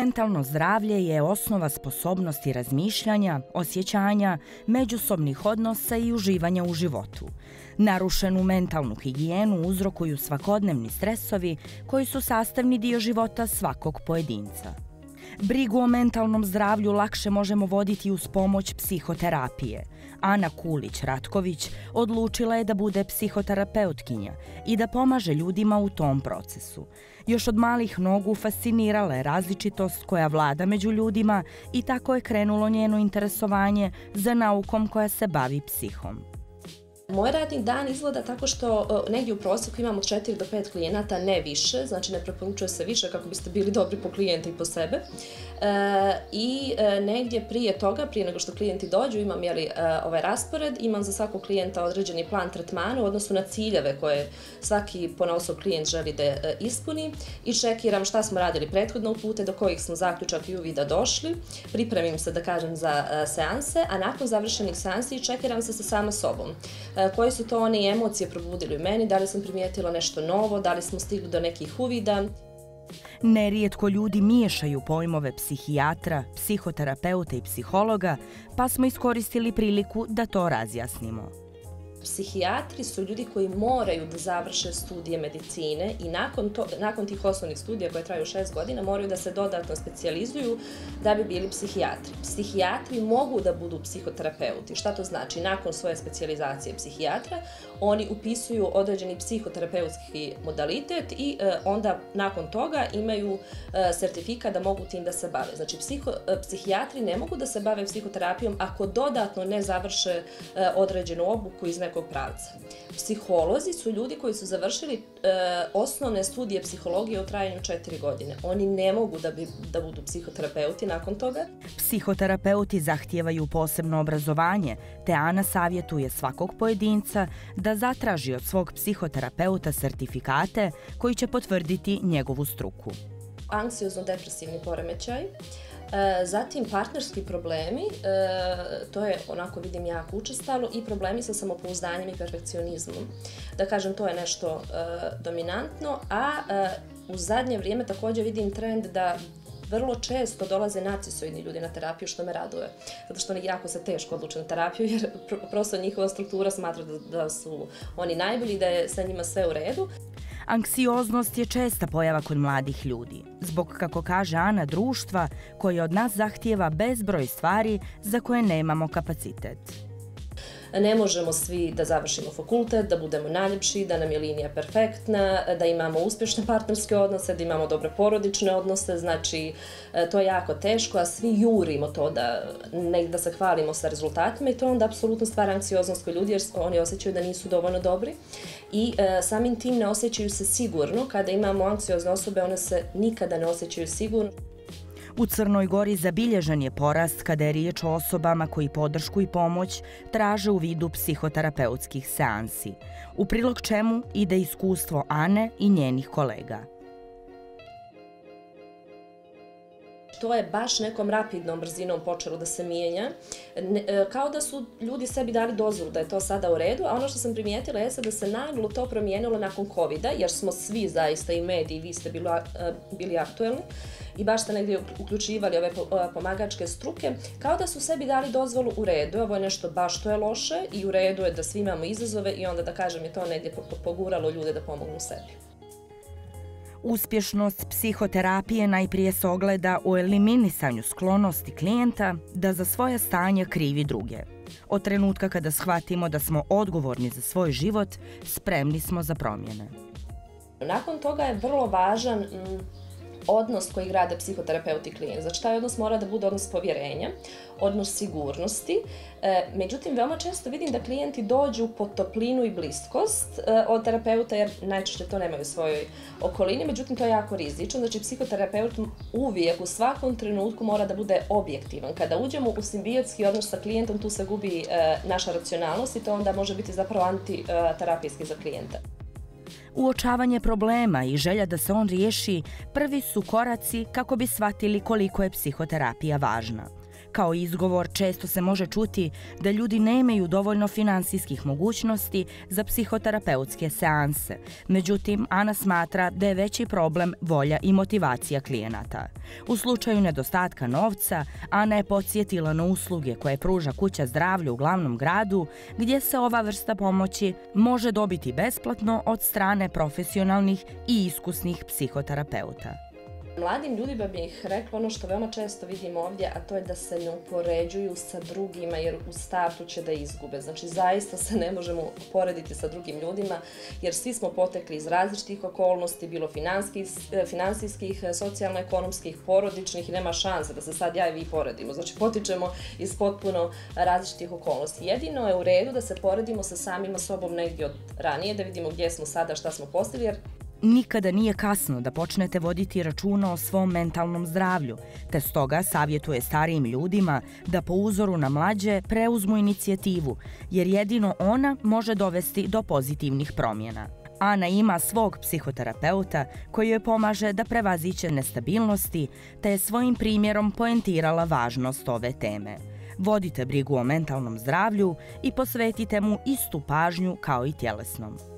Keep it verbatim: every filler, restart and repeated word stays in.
Mentalno zdravlje je osnova sposobnosti razmišljanja, osjećanja, međusobnih odnosa i uživanja u životu. Narušenu mentalnu higijenu uzrokuju svakodnevni stresovi koji su sastavni dio života svakog pojedinca. Brigu o mentalnom zdravlju lakše možemo voditi uz pomoć psihoterapije. Ana Kulić-Ratković odlučila je da bude psihoterapeutkinja i da pomaže ljudima u tom procesu. Još od malih nogu fascinirala je različitost koja vlada među ljudima i tako je krenulo njeno interesovanje za naukom koja se bavi psihom. Moj radni dan izgleda tako što negdje u prosjeku imamo od četiri do pet klijenata, ne više, znači ne preporučuje se više kako biste bili dobri po klijente i po sebe. E, I e, negdje prije toga, prije nego što klijenti dođu, imam jeli, e, ovaj raspored, imam za svakog klijenta određeni plan tretmana u odnosu na ciljeve koje svaki ponaosob klijent želi da e, ispuni i čekiram šta smo radili prethodno upute, do kojih smo zaključaka i uvida došli, pripremim se da kažem za e, seanse, a nakon završenih seansi čekiram se sa sama sobom. Koje su to one emocije probudili u meni, da li sam primijetila nešto novo, da li smo stigli do nekih uvida. Nerijetko ljudi miješaju pojmove psihijatra, psihoterapeuta i psihologa, pa smo iskoristili priliku da to razjasnimo. Psihijatri su ljudi koji moraju da završe studije medicine i nakon, to, nakon tih osnovnih studija koje traju šest godina moraju da se dodatno specijalizuju da bi bili psihijatri. Psihijatri mogu da budu psihoterapeuti. Šta to znači? Nakon svoje specijalizacije psihijatra oni upisuju određeni psihoterapeutski modalitet i e, onda nakon toga imaju e, sertifikat da mogu tim da se bave. Znači psiho, e, psihijatri ne mogu da se bave psihoterapijom ako dodatno ne završe e, određenu obuku iz nekog pravca. Psiholozi su ljudi koji su završili e, osnovne studije psihologije u trajanju četiri godine. Oni ne mogu da, bi, da budu psihoterapeuti nakon toga. Psihoterapeuti zahtijevaju posebno obrazovanje, te Ana savjetuje svakog pojedinca da zatraži od svog psihoterapeuta sertifikate koji će potvrditi njegovu struku. Anksiozno-depresivni poremećaj, zatim partnerski problemi, to je onako vidim jako učestalo, i problemi sa samopouzdanjem i perfekcionizmom. Da kažem, to je nešto dominantno, a u zadnje vrijeme također vidim trend da vrlo često dolaze narcisoidni ljudi na terapiju, što me raduje. Zato što oni jako se teško odluče na terapiju, jer prosto njihova struktura smatra da, da su oni najbolji i da je sa njima sve u redu. Anksioznost je česta pojava kod mladih ljudi, zbog, kako kaže Ana, društva koje od nas zahtijeva bezbroj stvari za koje nemamo kapacitet. Ne možemo svi da završimo fakultet, da budemo najljepši, da nam je linija perfektna, da imamo uspješne partnerske odnose, da imamo dobre porodične odnose, znači to je jako teško, a svi jurimo to da, ne, da se hvalimo sa rezultatima i to onda apsolutno stvara anksioznost kod ljudi jer oni osjećaju da nisu dovoljno dobri i e, samim tim ne osjećaju se sigurno. Kada imamo anksiozne osobe, one se nikada ne osjećaju sigurno. U Crnoj Gori zabilježen je porast kada je riječ o osobama koji podršku i pomoć traže u vidu psihoterapeutskih seansi, u prilog čemu ide iskustvo Ane i njenih kolega. To je baš nekom rapidnom brzinom počelo da se mijenja, ne, kao da su ljudi sebi dali dozvolu da je to sada u redu, a ono što sam primijetila je da se naglo to promijenilo nakon kovida, jer smo svi zaista i mediji, vi ste bili, bili aktuelni i baš ste negdje uključivali ove pomagačke struke, kao da su sebi dali dozvolu u redu, ovo je nešto baš što je loše i u redu je da svi imamo izazove i onda da kažem je to negdje poguralo ljude da pomognu sebi. Uspješnost psihoterapije najprije se ogleda u eliminisanju sklonosti klijenta da za svoje stanje krivi druge. Od trenutka kada shvatimo da smo odgovorni za svoj život, spremni smo za promjene. Nakon toga je vrlo važan mm, odnos koji grade psihoterapeut i klijent. Znači, taj odnos mora da bude odnos povjerenja, odnos sigurnosti. E, međutim, veoma često vidim da klijenti dođu po toplinu i bliskost e, od terapeuta, jer najčešće to nemaju u svojoj okolini, međutim, to je jako rizično. Znači, psihoterapeut uvijek u svakom trenutku mora da bude objektivan. Kada uđemo u simbiotski odnos sa klijentom, tu se gubi e, naša racionalnost i to onda može biti zapravo antiterapijski za klijenta. Uočavanje problema i želja da se on riješi prvi su koraci kako bi shvatili koliko je psihoterapija važna. Kao izgovor često se može čuti da ljudi nemaju dovoljno finansijskih mogućnosti za psihoterapeutske seanse. Međutim, Ana smatra da je veći problem volja i motivacija klijenata. U slučaju nedostatka novca, Ana je podsjetila na usluge koje pruža Kuća zdravlja u glavnom gradu, gdje se ova vrsta pomoći može dobiti besplatno od strane profesionalnih i iskusnih psihoterapeuta. Mladim ljudima bih rekla ono što veoma često vidimo ovdje, a to je da se ne upoređuju sa drugima jer u startu će da izgube. Znači zaista se ne možemo porediti sa drugim ljudima jer svi smo potekli iz različitih okolnosti, bilo finansijskih, socijalno-ekonomskih, porodičnih i nema šanse da se sad ja i vi poredimo. Znači potičemo iz potpuno različitih okolnosti. Jedino je u redu da se poredimo sa samima sobom negdje od ranije, da vidimo gdje smo sada, šta smo postigli jer nikada nije kasno da počnete voditi računa o svom mentalnom zdravlju, te stoga savjetuje starijim ljudima da po uzoru na mlađe preuzmu inicijativu, jer jedino ona može dovesti do pozitivnih promjena. Ana ima svog psihoterapeuta koji joj pomaže da prevaziće nestabilnosti, te je svojim primjerom poentirala važnost ove teme. Vodite brigu o mentalnom zdravlju i posvetite mu istu pažnju kao i tjelesnom.